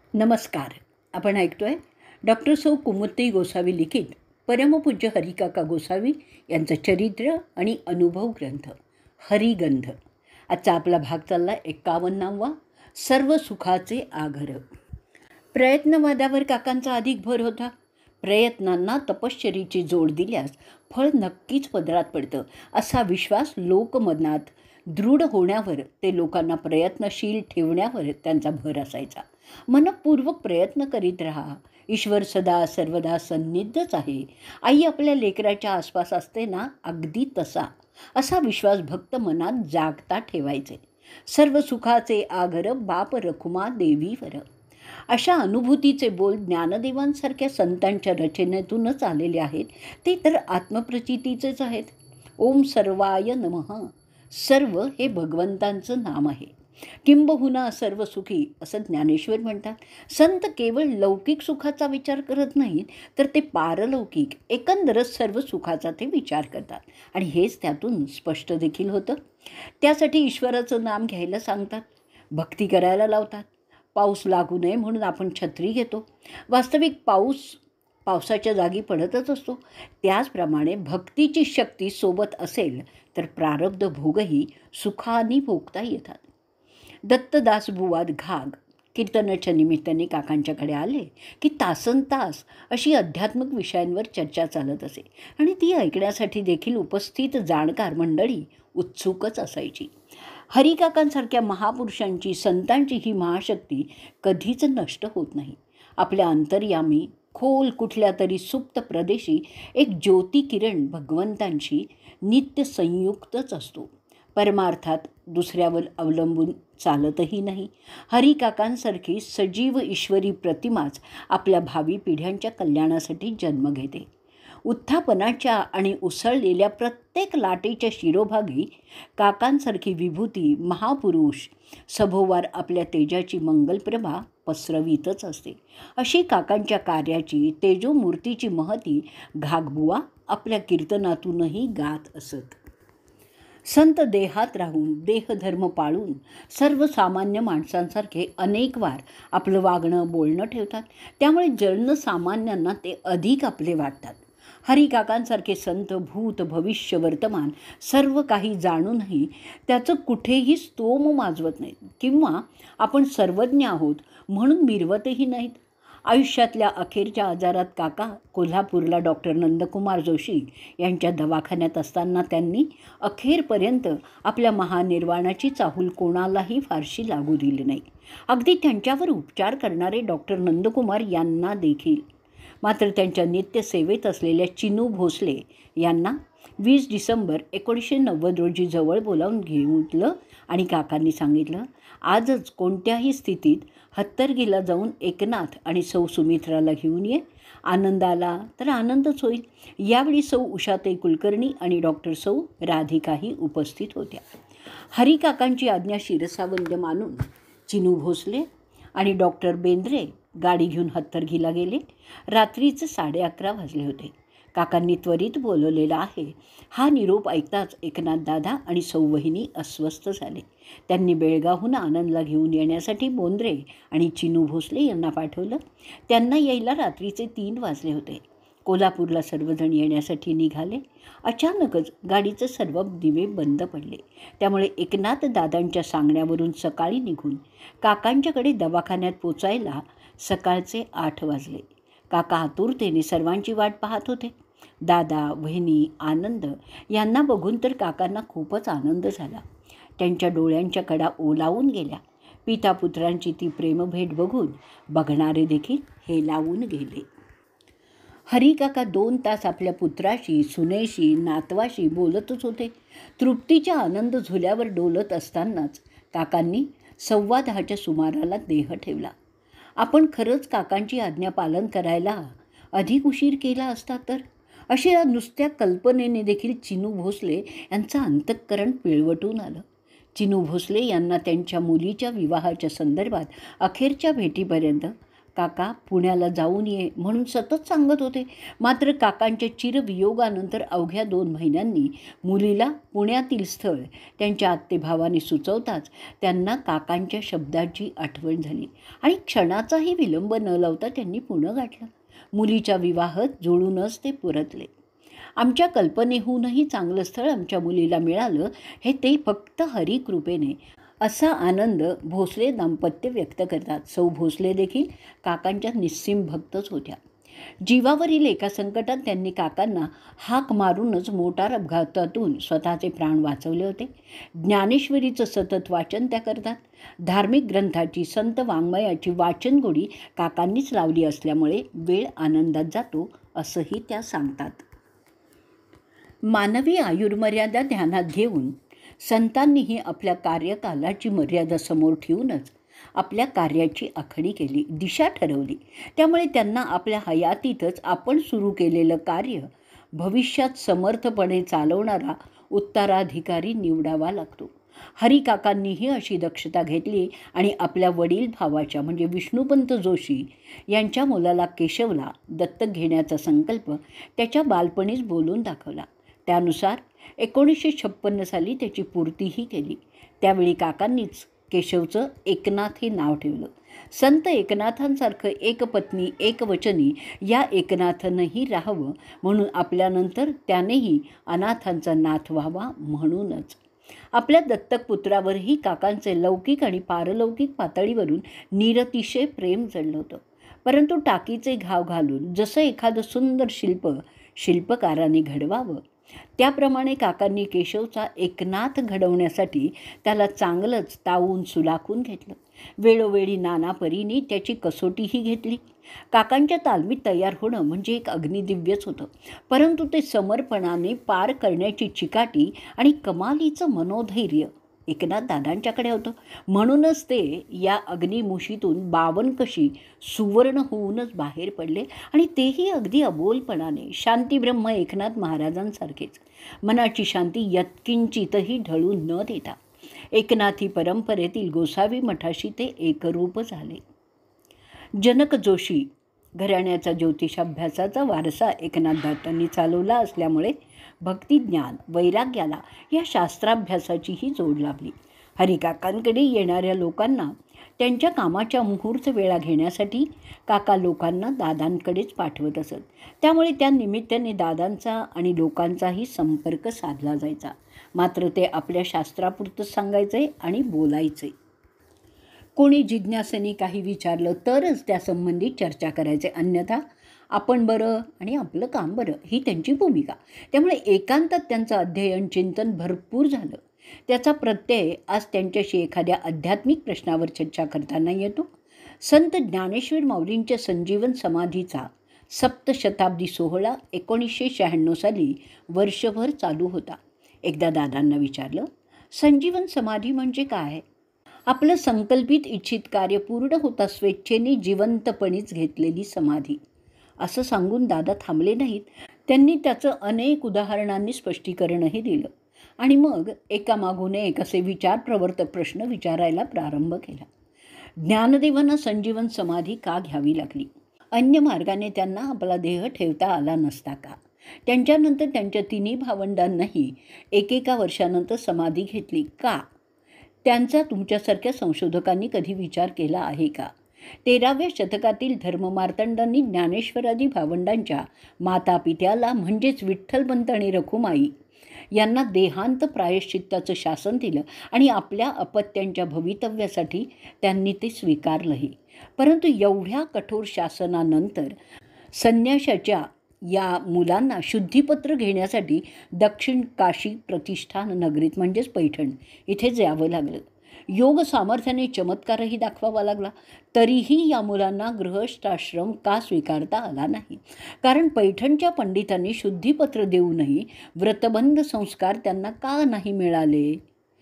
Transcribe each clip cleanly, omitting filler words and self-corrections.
नमस्कार. आपण ऐकतोय डॉक्टर सौ कुमुत्ती गोसावी लिखित परमपूज्य हरिकाका गोसावी यांचं चरित्र आणि अनुभव ग्रंथ हरिगंध. आजचा आपला भाग चालला 51वा सर्व सुखाचे आघर. प्रयत्नवादावर काकांचा अधिक भर होता. प्रयत्नांना तपश्चर्येची जोड दिल्यास फळ नक्कीच पदरात पडतं असा विश्वास लोकमनात दृढ होण्यावर, ते लोकांना प्रयत्नशील ठेवण्यावर त्यांचा भर असायचा. मनपूर्वक प्रयत्न करीत राहा, ईश्वर सदा सर्वदा सन्निधच आहे, आई आपल्या लेकराच्या आसपास असते ना, अगदी तसा असा विश्वास भक्त मनात जागता ठेवायचे. सर्व सुखाचे आगर बाप रखुमा देवीवर, अशा अनुभूतीचे बोल ज्ञानदेवांसारख्या संतांच्या रचनेतूनच आलेले आहेत. ते तर आत्मप्रचितीचेच आहेत. ओम सर्वाय नमः. सर्व हे भगवंतांचं नाम आहे. किंबहुना सर्व सुखी असं ज्ञानेश्वर म्हणतात. संत केवळ लौकिक सुखाचा विचार करत नाहीत, तर ते पारलौकिक एकंदरच सर्व सुखाचा ते विचार करतात. आणि हेच त्यातून स्पष्ट देखील होतं. त्यासाठी ईश्वराचं नाम घ्यायला सांगतात, भक्ती करायला लावतात. पाऊस लागू नये म्हणून आपण छत्री घेतो. वास्तविक पावसाच्या जागी पडतच असतो. त्याचप्रमाणे भक्तीची शक्ती सोबत असेल तर प्रारब्ध भोगही सुखाने भोगता येतात. दत्तदास बुवाद घाग कीर्तनाच्या निमित्ताने काकांच्याकडे आले की तासनतास अशी आध्यात्मिक विषयांवर चर्चा चालत असे आणि ती ऐकण्यासाठी देखील उपस्थित जाणकार मंडळी उत्सुकच असायची. हरिकाकांसारख्या महापुरुषांची, संतांची ही महाशक्ती कधीच नष्ट होत नाही. आपल्या अंतर्यामी खोल कुठल्या तरी सुप्त प्रदेशी एक ज्योती किरण भगवंतांशी नित्य संयुक्तच असतो. परमार्थात दुसऱ्यावर अवलंबून चालतही नाही. हरिकाकांसारखी सजीव ईश्वरी प्रतिमाच आपल्या भावी पिढ्यांच्या कल्याणासाठी जन्म घेते. उत्थापनाच्या आणि उसळलेल्या प्रत्येक लाटेच्या शिरोभागी काकांसारखी विभूती महापुरुष सभोवार आपल्या तेजाची मंगलप्रभा पसरवीतच असते. अशी काकांच्या कार्याची, तेजोमूर्तीची महती घागबुवा आपल्या कीर्तनातूनही गात असत. संत देहात राहून, देहधर्म पाळून सर्वसामान्य माणसांसारखे अनेक वार आपलं वागणं बोलणं ठेवतात. त्यामुळे जनसामान्यांना ते अधिक आपले वाटतात. हरिकाकांसारखे संत भूत भविष्य वर्तमान सर्व काही जाणूनही त्याचं कुठेही स्तोम माजवत नाहीत किंवा आपण सर्वज्ञ आहोत म्हणून मिरवतही नाहीत. आयुष्यातल्या अखेरच्या आजारात काका कोल्हापूरला डॉक्टर नंदकुमार जोशी यांच्या दवाखान्यात असताना त्यांनी अखेरपर्यंत आपल्या महानिर्वाणाची चाहूल कोणालाही फारशी लागू दिली नाही. अगदी त्यांच्यावर उपचार करणारे डॉक्टर नंदकुमार यांना देखील. मात्र त्यांच्या नित्यसेवेत असलेल्या चिनू भोसले यांना 20 डिसेंबर 1990 रोजी जवळ बोलावून घेतलं आणि काकांनी सांगितलं, आजच कोणत्याही स्थितीत हत्तरगीला जाऊन एकनाथ आणि सौ सुमित्राला घेऊन ये. आनंद आला तर आनंदच होईल. यावेळी सौ उषाताई कुलकर्णी आणि डॉक्टर सौ राधिकाही उपस्थित होत्या. हरिकाकांची आज्ञा शिरसावंद्य मानून चिनू भोसले आणि डॉक्टर बेंद्रे गाडी घेऊन हत्तरगीला गेले. रात्रीचे 11:30 वाजले होते. काकांनी त्वरित बोलवलेला आहे हा निरोप ऐकताच एकनाथ दादा आणि सौवहिनी अस्वस्थ झाले. त्यांनी बेळगावहून आनंदला घेऊन येण्यासाठी बोंद्रे आणि चिनू भोसले यांना पाठवलं. त्यांना यायला रात्रीचे 3 वाजले होते. कोल्हापूरला सर्वजण येण्यासाठी निघाले. अचानकच गाडीचे सर्व दिवे बंद पडले. त्यामुळे एकनाथ दादांच्या सांगण्यावरून सकाळी निघून काकांच्याकडे दवाखान्यात पोचायला सकाळचे 8 वाजले. काका आतुरतेने सर्वांची वाट पाहत होते. दादा, वहिनी, आनंद यांना बघून तर काकांना खूपच आनंद झाला. त्यांच्या डोळ्यांच्या कडा ओलावून गेल्या. पितापुत्रांची ती प्रेमभेट बघून बघणारे देखील हेलावून गेले. हरिकाका 2 तास आपल्या पुत्राशी, सुनेशी, नातवाशी बोलतच होते. तृप्तीच्या आनंद झुल्यावर डोलत असतानाच काकांनी 10:15च्या सुमाराला देह ठेवला. आपण खरंच काकांची आज्ञा पालन करायला अधिक उशीर केला असता तर, अशा नुसत्या कल्पनेने देखील चिनू भोसले यांचं अंतःकरण पिळवटून आलं. चिनू भोसले यांना त्यांच्या मुलीच्या विवाहाच्या संदर्भात अखेरच्या भेटीपर्यंत काका पुण्याला जाऊन ये म्हणून सतत सांगत होते. मात्र काकांच्या चिरवियोगानंतर अवघ्या 2 महिन्यांनी मुलीला पुण्यातील स्थळ त्यांच्या आत्तेभावाने सुचवताच त्यांना काकांच्या शब्दाची आठवण झाली आणि क्षणाचाही विलंब न लावता त्यांनी पुणं गाठलं. मुलीच्या विवाहात जुळूनच ते परतले. आमच्या कल्पनेहूनही चांगलं स्थळ आमच्या मुलीला मिळालं हे ते फक्त हरिकृपेने, असा आनंद भोसले दाम्पत्य व्यक्त करतात. सौ भोसले देखील काकांच्या निस्सीम भक्तच होत्या. जीवावरील एका संकटात त्यांनी काकांना हाक मारूनच मोटार अपघातातून स्वतःचे प्राण वाचवले होते. ज्ञानेश्वरीचं सतत वाचन त्या करतात. धार्मिक ग्रंथाची, संत वाङ्मयाची वाचनगोडी काकांनीच लावली असल्यामुळे वेळ आनंदात जातो असंही त्या सांगतात. मानवी आयुर्मर्यादा ध्यानात घेऊन संतांनीही आपल्या कार्यकालाची मर्यादा समोर ठेवूनच आपल्या कार्याची आखणी केली, दिशा ठरवली. त्यामुळे त्यांना आपल्या हयातीतच आपण सुरू केलेलं कार्य भविष्यात समर्थपणे चालवणारा उत्तराधिकारी निवडावा लागतो. हरिकाकांनीही अशी दक्षता घेतली आणि आपल्या वडील भावाच्या म्हणजे विष्णुपंत जोशी यांच्या मुलाला केशवला दत्तक घेण्याचा संकल्प त्याच्या बालपणीच बोलून दाखवला. त्यानुसार 1956 साली त्याची पूर्तीही केली. त्यावेळी काकांनीच केशवचं एकनाथ हे नाव ठेवलं. संत एकनाथांसारखं एकपत्नी एकवचनी या एकनाथनंही राहावं म्हणून आपल्यानंतर त्यानेही अनाथांचा नाथ व्हावा म्हणूनच. आपल्या दत्तक पुत्रावरही काकांचे लौकिक आणि पारलौकिक पातळीवरून निरतिशय प्रेम जडलं होतं. परंतु टाकीचे घाव घालून जसं एखादं सुंदर शिल्पकाराने घडवावं त्याप्रमाणे काकांनी केशवचा एकनाथ घडवण्यासाठी त्याला चांगलंच तावून सुलाखून घेतलं. वेळोवेळी नाना परीने त्याची कसोटीही घेतली. काकांच्या तालमीत तयार होणं म्हणजे एक अग्निदिव्यच होतं. परंतु ते समर्पणाने पार करण्याची चिकाटी आणि कमालीचं मनोधैर्य एकनाथ दादांच्याकडे होतं. म्हणूनच ते या अग्निमुशीतून 52 कशी सुवर्ण होऊनच बाहेर पडले आणि तेही अगदी अबोलपणाने. शांतीब्रह्म एकनाथ महाराजांसारखेच मनाची शांती यत्किंचितही ढळून न देता एकनाथी परंपरेतील गोसावी मठाशी ते एकरूप झाले. जनक जोशी घराण्याचा ज्योतिषाभ्यासाचा वारसा एकनाथ दादांनी चालवला असल्यामुळे भक्तिज्ञान वैराग्याला या शास्त्राभ्यासाचीही जोड लाभली. हरिकाकांकडे येणाऱ्या लोकांना त्यांच्या कामाच्या मुहूर्त वेळा घेण्यासाठी काका लोकांना दादांकडेच पाठवत असत. त्यामुळे त्या निमित्ताने दादांचा आणि लोकांचाही संपर्क साधला जायचा. मात्र ते आपल्या शास्त्रापुरतंच सांगायचे आणि बोलायचे. कोणी जिज्ञासेने काही विचारलं तरच त्यासंबंधी चर्चा करायचे, अन्यथा आपण बरं आणि आपलं काम बरं ही त्यांची भूमिका. त्यामुळे एकांतात त्यांचं अध्ययन चिंतन भरपूर झालं. त्याचा प्रत्यय आज त्यांच्याशी एखाद्या आध्यात्मिक प्रश्नावर चर्चा करताना येतो. संत ज्ञानेश्वर माऊलींच्या संजीवन समाधीचा सप्तशताब्दी सोहळा 1996 साली वर्षभर चालू होता. एकदा दादांना विचारलं, संजीवन समाधी म्हणजे काय? आपलं संकल्पित इच्छित कार्य पूर्ण होता स्वेच्छेने जिवंतपणीच घेतलेली समाधी, असं सांगून दादा थांबले नाहीत. त्यांनी त्याचं अनेक उदाहरणांनी स्पष्टीकरणही दिलं आणि मग एकामागून एक असे विचारप्रवर्तक प्रश्न विचारायला प्रारंभ केला. ज्ञानदेवांना संजीवन समाधी का घ्यावी लागली? अन्य मार्गाने त्यांना आपला देह ठेवता आला नसता का? त्यांच्यानंतर त्यांच्या तिन्ही भावंडांनाही एकेका वर्षानंतर समाधी घेतली का? त्यांचा तुमच्यासारख्या संशोधकांनी कधी विचार केला आहे का? 13व्या शतकातील धर्ममार्तंडांनी ज्ञानेश्वरादी भावंडांच्या मातापित्याला म्हणजेच विठ्ठलपंत आणि रखुमाई यांना देहांत प्रायश्चित्ताचं शासन दिलं आणि आपल्या अपत्यांच्या भवितव्यासाठी त्यांनी ते स्वीकारलंही. परंतु एवढ्या कठोर शासनानंतर संन्याशाच्या या मुलांना शुद्धीपत्र घेण्यासाठी दक्षिण काशी प्रतिष्ठान नगरीत म्हणजेच पैठण इथे जावं लागलं. योग सामर्थ्याने चमत्कारही दाखवावा लागला. तरीही या मुलांना गृहस्थाश्रम का स्वीकारता आला नाही? कारण पैठणच्या पंडितांनी शुद्धीपत्र देऊनही व्रतबंध संस्कार त्यांना का नाही मिळाले?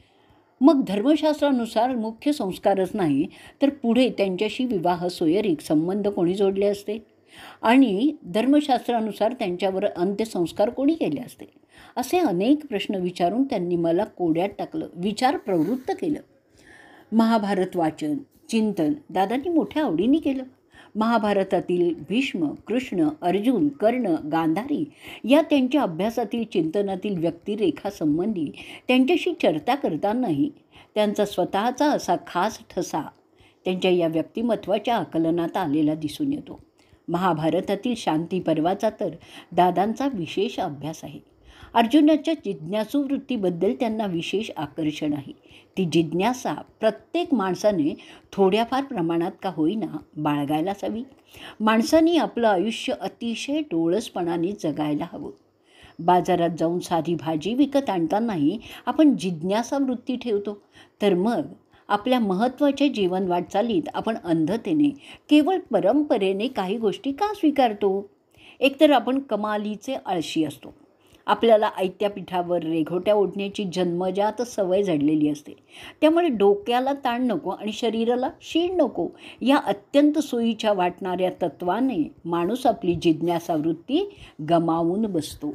मग धर्मशास्त्रानुसार मुख्य संस्कारच नाही तर पुढे त्यांच्याशी विवाह सोयरीक संबंध कोणी जोडले असते आणि धर्मशास्त्रानुसार त्यांच्यावर अंत्यसंस्कार कोणी केले असते? असे अनेक प्रश्न विचारून त्यांनी मला कोड्यात टाकलं, विचार प्रवृत्त केलं. महाभारत वाचन चिंतन दादांनी मोठ्या आवडीने केलं. महाभारतातील भीष्म, कृष्ण, अर्जुन, कर्ण, गांधारी या त्यांच्या अभ्यासातील चिंतनातील व्यक्तिरेखासंबंधी त्यांच्याशी चर्चा करतानाही त्यांचा स्वतःचा असा खास ठसा त्यांच्या या व्यक्तिमत्वाच्या आकलनात आलेला दिसून येतो. महाभारतातील शांती पर्वाचा तर दादांचा विशेष अभ्यास आहे. अर्जुनाच्या जिज्ञासू वृत्तीबद्दल त्यांना विशेष आकर्षण आहे. ती जिज्ञासा प्रत्येक माणसाने थोड्याफार प्रमाणात का होईना बाळगायलाच हवी. माणसांनी आपलं आयुष्य अतिशय डोळसपणाने जगायला हवं. बाजारात जाऊन साधी भाजी विकत आणतानाही आपण जिज्ञासा वृत्ती ठेवतो, तर मग आपल्या महत्त्वाच्या जीवन वाटचालीत आपण अंधतेने केवळ परंपरेने काही गोष्टी का स्वीकारतो? एकतर आपण कमालीचे आळशी असतो. आपल्याला आयत्या पिठावर रेघोट्या ओढण्याची जन्मजात सवय जडलेली असते. त्यामुळे डोक्याला ताण नको आणि शरीराला शीण नको या अत्यंत सोयीच्या वाटणाऱ्या तत्वाने माणूस आपली जिज्ञासा वृत्ती गमावून बसतो.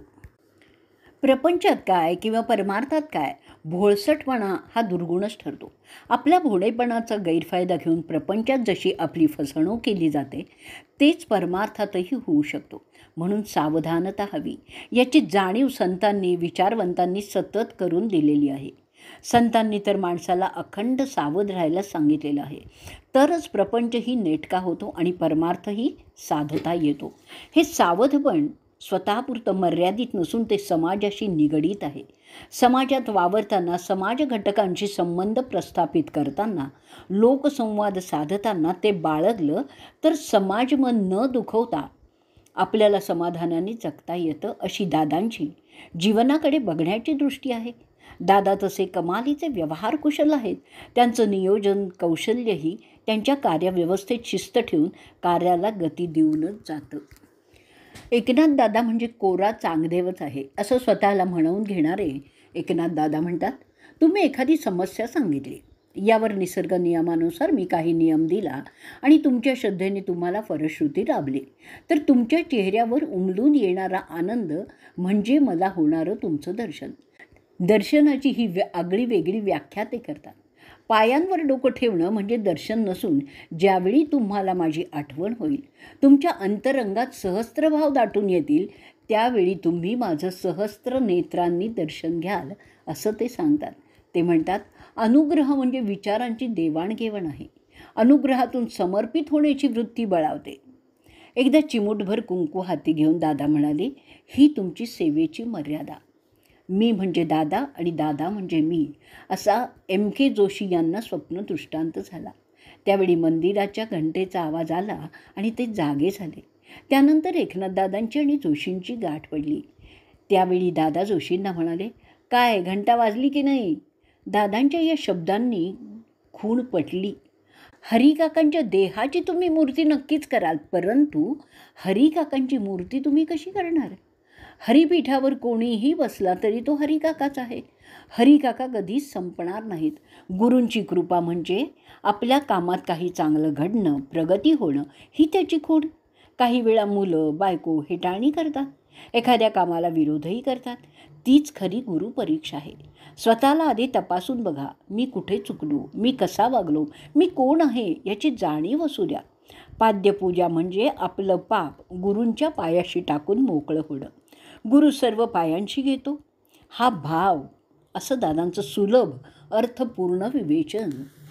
प्रपंचात काय किंवा परमार्थात काय, भोळसटपणा हा दुर्गुणच ठरतो. आपल्या भोळेपणाचा गैरफायदा घेऊन प्रपंचात जशी आपली फसवणूक केली जाते, तेच परमार्थातही होऊ शकतो. म्हणून सावधानता हवी याची जाणीव संतांनी, विचारवंतांनी सतत करून दिलेली आहे. संतांनी तर माणसाला अखंड सावध राहायला सांगितलेलं आहे. तरच प्रपंचही नेटका होतो आणि परमार्थही साधता येतो. हे सावधपण स्वतःपुरतं मर्यादित नसून ते समाजाशी निगडीत आहे. समाजात वावरताना, समाज घटकांशी संबंध प्रस्थापित करताना, लोकसंवाद साधताना ते बाळगलं तर समाजमन न दुखवता आपल्याला समाधानाने जगता येतं, अशी दादांची जीवनाकडे बघण्याची दृष्टी आहे. दादा तसे कमालीचे व्यवहार कुशल आहेत. त्यांचं नियोजन कौशल्यही त्यांच्या कार्यव्यवस्थेत शिस्त ठेवून कार्याला गती देऊनच जातं. एकनाथ दादा म्हणजे कोरा चांगदेवच आहे असं स्वतःला म्हणवून घेणारे एकनाथ दादा म्हणतात, तुम्ही एखादी समस्या सांगितली, यावर निसर्ग नियमानुसार मी काही नियम दिला आणि तुमच्या श्रद्धेने तुम्हाला फलश्रुती लाभली, तर तुमच्या चेहऱ्यावर उमलून येणारा आनंद म्हणजे मला होणारं तुमचं दर्शन. दर्शनाची ही आगळी वेगळी व्याख्या ते करतात. पायांवर डोकं ठेवणं म्हणजे दर्शन नसून ज्यावेळी तुम्हाला माझी आठवण होईल, तुमच्या अंतरंगात सहस्त्रभाव दाटून येतील, त्यावेळी तुम्ही माझं सहस्त्र नेत्रांनी दर्शन घ्याल असं ते सांगतात. ते म्हणतात, अनुग्रह म्हणजे विचारांची देवाणघेवाण आहे. अनुग्रहातून समर्पित होण्याची वृत्ती बळावते. एकदा चिमूटभर कुंकू हाती घेऊन दादा म्हणाले, ही तुमची सेवेची मर्यादा. मी म्हणजे दादा आणि दादा म्हणजे मी, असा M.K. जोशी यांना स्वप्न दृष्टांत झाला. त्यावेळी मंदिराच्या घंटेचा आवाज आला आणि ते जागे झाले. त्यानंतर एकनाथदादांची आणि जोशींची गाठ पडली. त्यावेळी दादा जोशींना म्हणाले, काय घंटा वाजली की नाही? दादांच्या या शब्दांनी खूण पटली. हरिकाकांच्या देहाची तुम्ही मूर्ती नक्कीच कराल, परंतु हरिकाकांची मूर्ती तुम्ही कशी करणार? हरिपीठावर कोणीही बसला तरी तो हरिकाकाच आहे. हरिकाका कधीच संपणार नाहीत. गुरूंची कृपा म्हणजे आपल्या कामात काही चांगलं घडणं, प्रगती होणं ही त्याची खूण. काही वेळा मुलं, बायको हेटाळणी करतात, एखाद्या कामाला विरोधही करतात. तीच खरी गुरुपरीक्षा आहे. स्वतःला आधी तपासून बघा, मी कुठे चुकलो, मी कसा वागलो, मी कोण आहे याची जाणीव असू द्या. पाद्यपूजा म्हणजे आपलं पाप गुरूंच्या पायाशी टाकून मोकळं होणं. गुरु सर्व पायांशी घेतो हा भाव, असं दादांचं सुलभ अर्थपूर्ण विवेचन.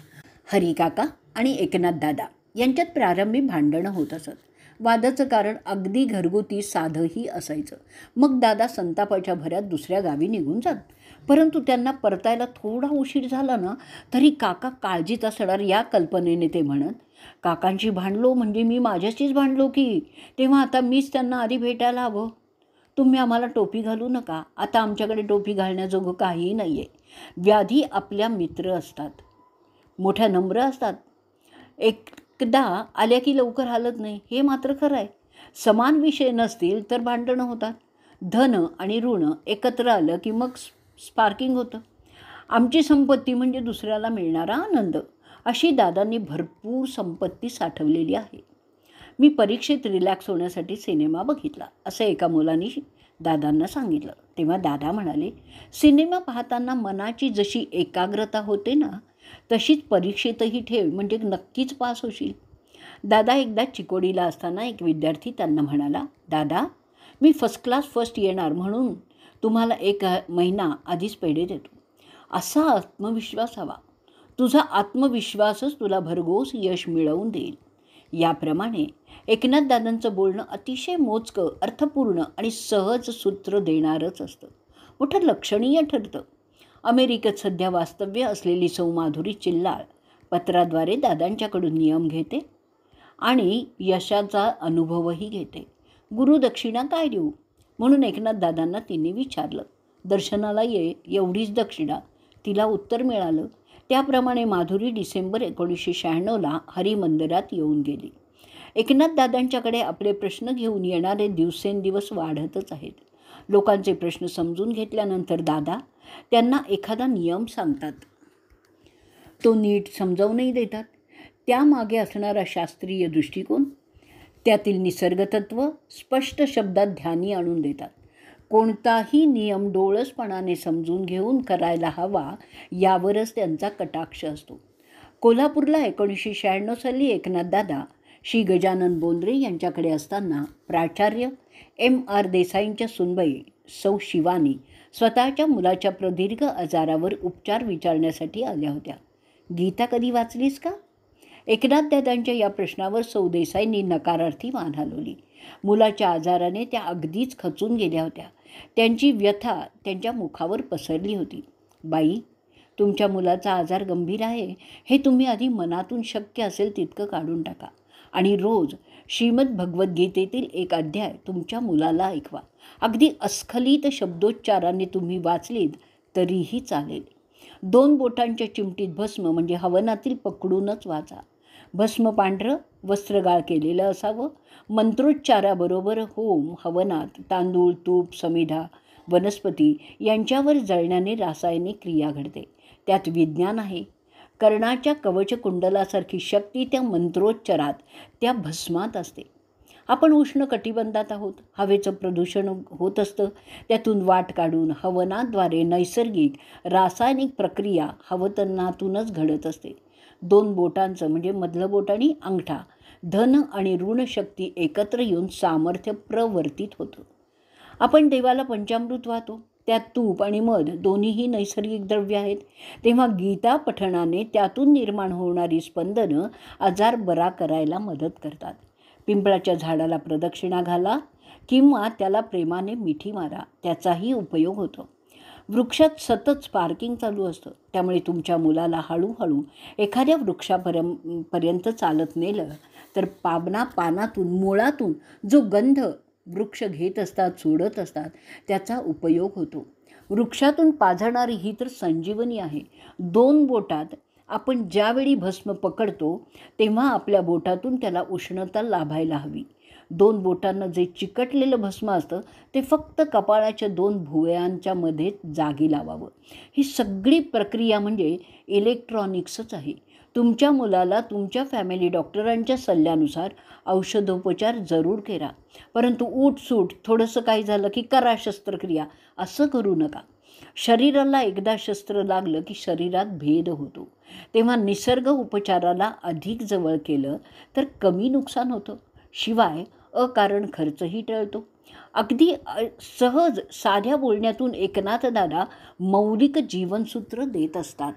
हरिकाका आणि एकनाथ दादा यांच्यात प्रारंभी भांडणं होत असत. वादाचं कारण अगदी घरगुती साधंही असायचं. मग दादा संतापाच्या भरात दुसऱ्या गावी निघून जात. परंतु त्यांना परतायला थोडा उशीर झाला ना, तरी काका काळजीत असणार या कल्पनेने ते म्हणत, काकांशी भांडलो म्हणजे मी माझ्याशीच भांडलो की, तेव्हा आता मीच त्यांना आधी भेटायला हवं. तुम्ही आम्हाला टोपी घालू नका, आता आमच्याकडे टोपी घालण्याजोगं काहीही नाही आहे. व्याधी आपल्या मित्र असतात, मोठ्या नम्र असतात, एकदा आल्या की लवकर हालत नाही, हे मात्र खरं आहे. समान विषय नसतील तर भांडणं होतात. धन आणि ऋण एकत्र आलं की मग स्पार्किंग होतं. आमची संपत्ती म्हणजे दुसऱ्याला मिळणारा आनंद. अशी दादांनी भरपूर संपत्ती साठवलेली आहे. मी परीक्षेत रिलॅक्स होण्यासाठी सिनेमा बघितला, असं एका मुलाने दादांना सांगितलं. तेव्हा दादा म्हणाले, सिनेमा पाहताना मनाची जशी एकाग्रता होते ना, तशीच परीक्षेतही ठेव, म्हणजे नक्कीच पास होशील. दादा एकदा चिकोडीला असताना एक विद्यार्थी त्यांना म्हणाला, दादा, मी फर्स्ट क्लास फर्स्ट येणार म्हणून तुम्हाला 1 महिना आधीच पेढे देतो. असा आत्मविश्वास हवा. तुझा आत्मविश्वासच तुला भरघोस यश मिळवून देईल. याप्रमाणे एकनाथ दादांचं बोलणं अतिशय मोजकं, अर्थपूर्ण आणि सहज सूत्र देणारच असतं. मोठं लक्षणीय ठरतं. अमेरिकेत सध्या वास्तव्य असलेली सौ माधुरी चिल्लाळ पत्राद्वारे दादांच्याकडून नियम घेते आणि यशाचा अनुभवही घेते. गुरुदक्षिणा काय देऊ म्हणून एकनाथ दादांना तिने विचारलं. दर्शनाला ये एवढीच दक्षिणा. तिला उत्तर मिळालं. त्याप्रमाणे माधुरी डिसेंबर 1996ला हरिमंदिरात येऊन गेली. एकनाथ दादांच्याकडे आपले प्रश्न घेऊन येणारे दिवसेंदिवस वाढतच आहेत. लोकांचे प्रश्न समजून घेतल्यानंतर दादा त्यांना एखादा नियम सांगतात. तो नीट समजावूनही देतात. त्यामागे असणारा शास्त्रीय दृष्टिकोन, त्यातील निसर्गतत्व स्पष्ट शब्दात ध्यानी आणून देतात. कोणताही नियम डोळसपणाने समजून घेऊन करायला हवा यावरच त्यांचा कटाक्ष असतो. कोल्हापूरला 1996 साली एकनाथ दादा श्री गजानन बोंद्रे यांच्याकडे असताना प्राचार्य M.R. देसाईंच्या सुनबाई सौ शिवानी स्वतःच्या मुलाच्या प्रदीर्घ आजारावर उपचार विचारण्यासाठी आल्या होत्या. गीता कधी वाचलीस का? एकनाथ दादांच्या या प्रश्नावर सौ देसाईंनी नकारार्थी मान हलवली. मुलाच्या आजाराने त्या अगदीच खचून गेल्या होत्या. त्यांची व्यथा त्यांच्या मुखावर पसरली होती. बाई, तुमच्या मुलाचा आजार गंभीर आहे हे तुम्ही आधी मनातून शक्य असेल तितकं काढून टाका आणि रोज श्रीमद भगवद्गीतेतील एक अध्याय तुमच्या मुलाला ऐकवा. अगदी अस्खलित शब्दोच्चाराने तुम्ही वाचलीत तरीही चालेल. 2 बोटांच्या चिमटीत भस्म म्हणजे हवनातील पकडूनच वाचा. भस्म पांढरं वस्त्रगाळ केलेलं असावं. मंत्रोच्चाराबरोबर होम हवनात तांदूळ, तूप, समिधा, वनस्पती यांच्यावर जळण्याने रासायनिक क्रिया घडते. त्यात विज्ञान आहे. कर्णाच्या कवचकुंडलासारखी शक्ती त्या मंत्रोच्चारात, त्या भस्मात असते. आपण उष्ण कटिबंधात आहोत. हवेचं प्रदूषण होत असतं. त्यातून वाट काढून हवनाद्वारे नैसर्गिक रासायनिक प्रक्रिया हवतनातूनच घडत असते. 2 बोटांचं म्हणजे मधलं बोट आणि अंगठा, धन आणि ऋण शक्ती एकत्र येऊन सामर्थ्य प्रवर्तित होतं. आपण देवाला पंचामृत वाहतो. त्यात तूप आणि मध दोन्हीही नैसर्गिक द्रव्य आहेत. तेव्हा गीता पठणाने त्यातून निर्माण होणारी स्पंदनं आजार बरा करायला मदत करतात. पिंपळाच्या झाडाला प्रदक्षिणा घाला किंवा त्याला प्रेमाने मिठी मारा, त्याचाही उपयोग होतो. वृक्षात सतत स्पार्किंग चालू असतं. त्यामुळे तुमच्या मुलाला हळूहळू एखाद्या वृक्षापर्यंत चालत नेलं तर पानातून मुळातून जो गंध वृक्ष घेत असतात, सोडत असतात, त्याचा उपयोग होतो. वृक्षातून पाझरणारी ही तर संजीवनी आहे. 2 बोटात आपण ज्यावेळी भस्म पकडतो तेव्हा आपल्या बोटातून त्याला उष्णता लाभायला हवी. 2 बोटांना जे चिकटलेलं भस्म असतं ते फक्त कपाळाच्या 2 भुवयांच्या मध्ये जागी लावावं. ही सगळी प्रक्रिया म्हणजे इलेक्ट्रॉनिक्सच आहे. तुमच्या मुलाला तुमच्या फॅमिली डॉक्टरांच्या सल्ल्यानुसार औषधोपचार जरूर करा, परंतु उठसूट थोडंसं काही झालं की करा शस्त्रक्रिया असं करू नका. शरीराला एकदा शस्त्र लागलं की शरीरात भेद होतो. तेव्हा निसर्ग उपचाराला अधिक जवळ केलं तर कमी नुकसान होतं. शिवाय अकारण खर्चही टळतो. अगदी सहज साध्या बोलण्यातून एकनाथ दादा मौलिक जीवनसूत्र देत असतात.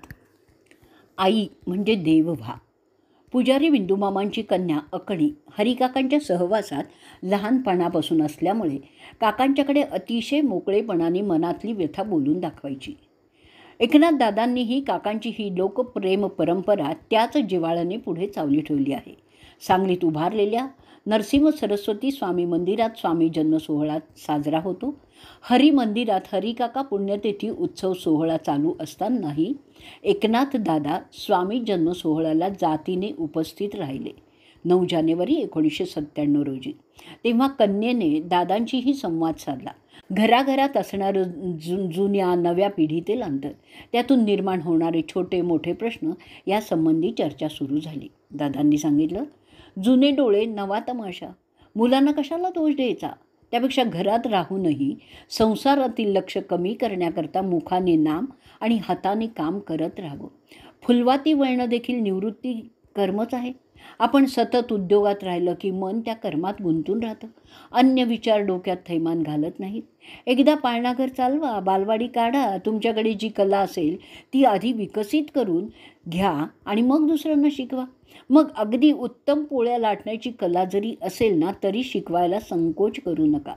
आई म्हणजे देव व्हा. पुजारी विंदूमामांची कन्या अकणी हरिकाकांच्या सहवासात लहानपणापासून असल्यामुळे काकांच्याकडे अतिशय मोकळेपणाने मनातली व्यथा बोलून दाखवायची. एकनाथ दादांनीही काकांची ही लोकप्रेम परंपरा त्याच जिव्हाळ्याने पुढे चालू ठेवली आहे. सांगलीत उभारलेल्या नरसिंह सरस्वती स्वामी मंदिरात स्वामी जन्म सोहळा साजरा होतो. हरी मंदिरात हरिकाका पुण्यतिथी उत्सव सोहळा चालू असतानाही एकनाथ दादा स्वामी जन्म सोहळ्याला जातीने उपस्थित राहिले. 9 जानेवारी 1997 रोजी. तेव्हा कन्येने दादांशीही संवाद साधला. घराघरात असणारं जुन्या नव्या पिढीतील अंतर, त्यातून निर्माण होणारे छोटे मोठे प्रश्न यासंबंधी चर्चा सुरू झाली. दादांनी सांगितलं, जुने डोळे नवा तमाशा. मुलांना कशाला दोष द्यायचा? त्यापेक्षा घरात राहूनही संसारातील लक्ष कमी करण्याकरता मुखाने नाम आणि हाताने काम करत राहावं. फुलवाती वळणं देखील निवृत्ती कर्मच आहे. आपण सतत उद्योगात राहिलं की मन त्या कर्मात गुंतून राहतं. अन्य विचार डोक्यात थैमान घालत नाहीत. एकदा पाळणाघर चालवा, बालवाडी काढा, तुमच्याकडे जी कला असेल ती आधी विकसित करून घ्या आणि मग दुसऱ्यांना शिकवा. मग अगदी उत्तम पोळ्या लाटण्याची कला जरी असेल ना तरी शिकवायला संकोच करू नका.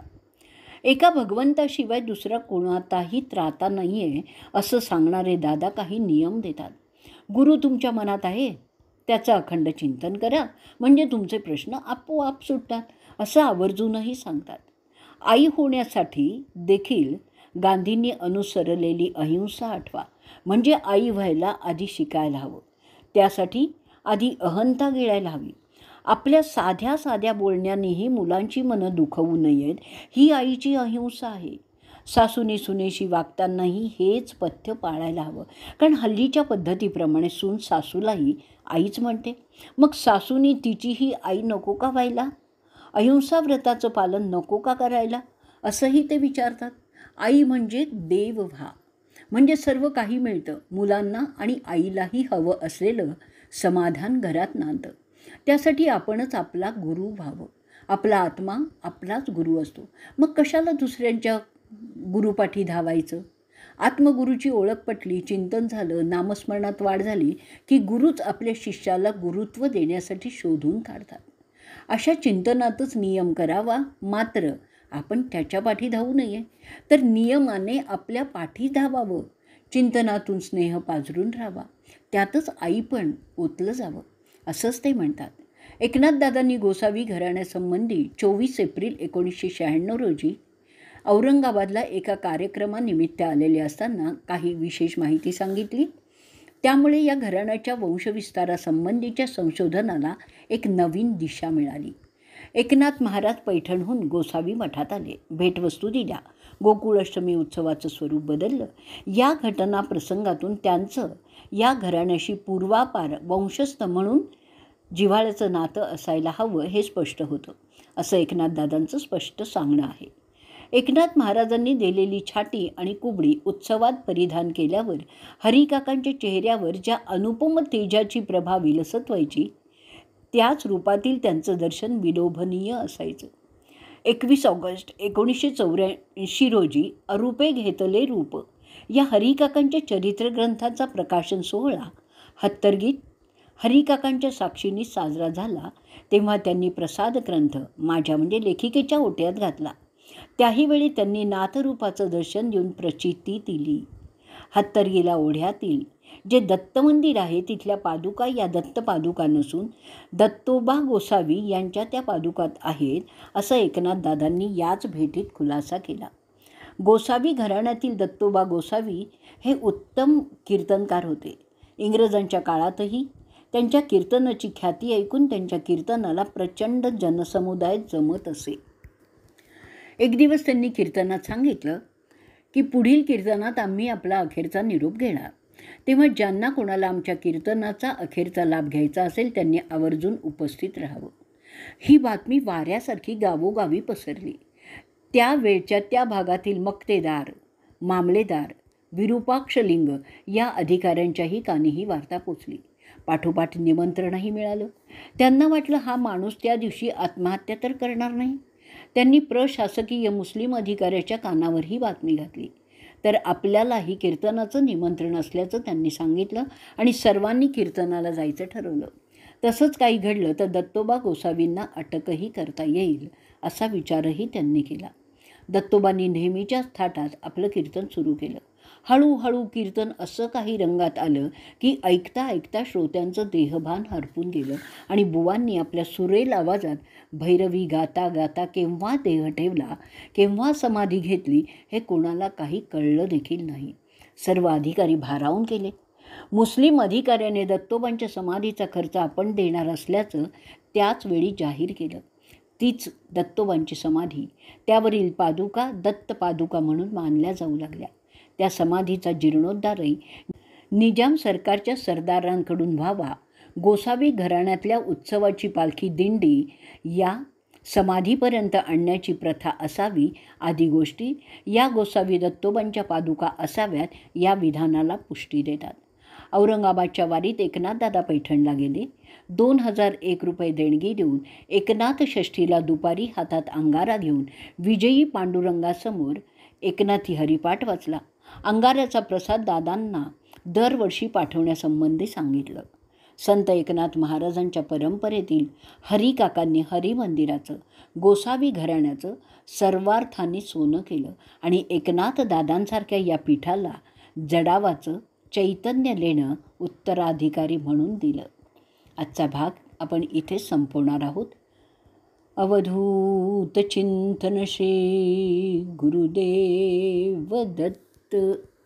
एका भगवंताशिवाय दुसरा कोणाचाही त्राता नाही आहे असं सांगणारे दादा काही नियम देतात. गुरु तुमच्या मनात आहे, त्याचं अखंड चिंतन करा, म्हणजे तुमचे प्रश्न आपोआप सुटतात असं आवर्जूनही सांगतात. आई होण्यासाठी देखील गांधींनी अनुसरलेली अहिंसा आठवा. म्हणजे आई व्हायला आधी शिकायला हवं. त्यासाठी आधी अहंता गिळायला हवी. आपल्या साध्या साध्या बोलण्यानेही मुलांची मनं दुखवू नयेत ही आईची अहिंसा आहे. सासूने सुनेशी वागतानाही हेच पथ्य पाळायला हवं. कारण हल्लीच्या पद्धतीप्रमाणे सून सासूलाही आईच म्हणते. मग सासूनी तिचीही आई नको का व्हायला? अहिंसा व्रताचं पालन नको का करायला असंही ते विचारतात. आई म्हणजे देव व्हा, म्हणजे सर्व काही मिळतं. मुलांना आणि आईलाही हवं असलेलं समाधान घरात नांदतं. त्यासाठी आपणच आपला गुरु व्हावं. आपला आत्मा आपलाच गुरु असतो. मग कशाला दुसऱ्यांच्या गुरुपाठी धावायचं? आत्मगुरूची ओळख पटली, चिंतन झालं, नामस्मरणात वाढ झाली की गुरुच आपल्या शिष्याला गुरुत्व देण्यासाठी शोधून काढतात. अशा चिंतनातच नियम करावा. मात्र आपण त्याच्या पाठी धावू नये, तर नियमाने आपल्या पाठी धावावं. चिंतनातून स्नेह पाझरून राहावा. त्यातच आई पण ओतलं जावं असंच ते म्हणतात. एकनाथदादांनी गोसावी घराण्यासंबंधी 24 एप्रिल 1996 रोजी औरंगाबादला एका कार्यक्रमानिमित्त आलेले असताना काही विशेष माहिती सांगितली. त्यामुळे या घराण्याच्या वंशविस्तारासंबंधीच्या संशोधनाला एक नवीन दिशा मिळाली. एकनाथ महाराज पैठणहून गोसावी मठात आले. भेटवस्तू दिल्या. गोकुळाष्टमी उत्सवाचं स्वरूप बदललं. या घटना प्रसंगातून त्यांचं या घराण्याशी पूर्वापार वंशस्थ म्हणून जिव्हाळ्याचं नातं असायला हवं हे स्पष्ट होतं, असं एकनाथदादांचं स्पष्ट सांगणं आहे. एकनाथ महाराजांनी दिलेली छाटी आणि कुबडी उत्सवात परिधान केल्यावर हरिकाकांच्या चेहऱ्यावर ज्या अनुपम तेजाची प्रभा विलसत व्हायची त्याच रूपातील त्यांचं दर्शन विलोभनीय असायचं. 21 ऑगस्ट 1984 रोजी अरूपे घेतले रूप या हरिकाकांच्या चरित्रग्रंथाचा प्रकाशन सोहळा हत्तरगीत हरिकाकांच्या साक्षीने साजरा झाला. तेव्हा त्यांनी प्रसाद ग्रंथ माझ्या म्हणजे लेखिकेच्या ओट्यात घातला. त्याहीवेळी त्यांनी नाथरूपाचं दर्शन देऊन प्रचिती दिली. हत्तरगीला ओढ्यातील जे दत्त मंदिर आहे तिथल्या पादुका या दत्त पादुका नसून दत्तोबा गोसावी यांच्या त्या पादुकात आहेत असं एकनाथदादांनी याच भेटीत खुलासा केला. गोसावी घराण्यातील दत्तोबा गोसावी हे उत्तम कीर्तनकार होते. इंग्रजांच्या काळातही त्यांच्या कीर्तनाची ख्याती ऐकून त्यांच्या कीर्तनाला प्रचंड जनसमुदाय जमत असे. एक दिवस त्यांनी कीर्तनात सांगितलं की पुढील कीर्तनात आम्ही आपला अखेरचा निरोप घेणार. तेव्हा ज्यांना कोणाला आमच्या कीर्तनाचा अखेरचा लाभ घ्यायचा असेल त्यांनी आवर्जून उपस्थित राहावं. ही बातमी वाऱ्यासारखी गावोगावी पसरली. त्यावेळच्या त्या भागातील मक्तेदार, मामलेदार, विरूपाक्षलिंग या अधिकाऱ्यांच्याही कानी ही वार्ता पोचली. पाठोपाठ निमंत्रणही मिळालं. त्यांना वाटलं हा माणूस त्या दिवशी आत्महत्या तर करणार नाही. त्यांनी प्रशासकीय मुस्लिम अधिकाऱ्याच्या कानावर ही बातमी घातली. तर आपल्यालाही कीर्तनाचं निमंत्रण असल्याचं त्यांनी सांगितलं आणि सर्वांनी कीर्तनाला जायचं ठरवलं. तसंच काही घडलं तर दत्तोबा गोसावींना अटकही करता येईल असा विचारही त्यांनी केला. दत्तोबांनी नेहमीच्याच थाटात आपलं कीर्तन सुरू केलं. हळूहळू कीर्तन असं काही रंगात आलं की ऐकता ऐकता श्रोत्यांचं देहभान हरपून गेलं आणि बुवांनी आपल्या सुरेल आवाजात भैरवी गाता गाता केव्हा देह ठेवला, केव्हा समाधी घेतली हे कोणाला काही कळलं देखील नाही. सर्व अधिकारी भारावून गेले. मुस्लिम अधिकाऱ्याने दत्तोबांच्या समाधीचा खर्च आपण देणार असल्याचं त्याच वेळी जाहीर केलं. तीच दत्तोबांची समाधी, त्यावरील पादुका दत्त पादुका म्हणून मानल्या जाऊ लागल्या. त्या समाधीचा जीर्णोद्धारही निजाम सरकारच्या सरदारांकडून व्हावा. गोसावी घराण्यातल्या उत्सवाची पालखी दिंडी या समाधीपर्यंत आणण्याची प्रथा असावी आदी गोष्टी या गोसावी दत्तोबांच्या पादुका असाव्यात या विधानाला पुष्टी देतात. औरंगाबादच्या वारीत एकनाथदादा पैठणला गेले. 2001 रुपये देणगी देऊन एकनाथ षष्ठीला दुपारी हातात अंगारा घेऊन विजयी पांडुरंगासमोर एकनाथी हरिपाठ वाचला. अंगाऱ्याचा प्रसाद दादांना दरवर्षी पाठवण्यासंबंधी सांगितलं. संत एकनाथ महाराजांच्या परंपरेतील हरिकाकांनी हरिमंदिराचं, गोसावी घराण्याचं सर्वार्थाने सोनं केलं आणि एकनाथ दादांसारख्या या पीठाला जडावाचं चैतन्य लेणं उत्तराधिकारी म्हणून दिलं. आजचा भाग आपण इथेच संपवणार आहोत. अवधूत चिंतन श्री गुरुदेव दत्त.